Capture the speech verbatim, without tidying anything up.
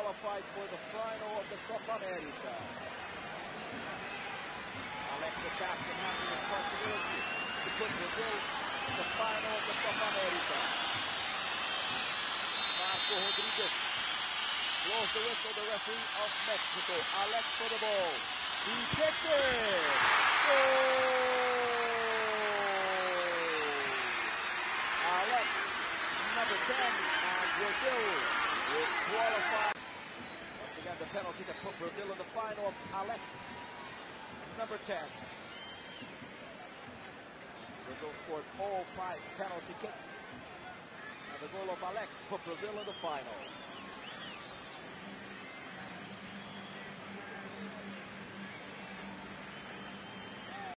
qualified for the final of the Copa America. Alex, the captain, having the responsibility to put Brazil in the final of the Copa America. Marco Rodriguez blows the whistle, the referee of Mexico. Alex for the ball. He kicks it! Goal! Alex, number ten, and Brazil is qualified. Once again, the penalty that put Brazil in the final of Alex, number ten. Brazil scored all five penalty kicks. And the goal of Alex put Brazil in the final.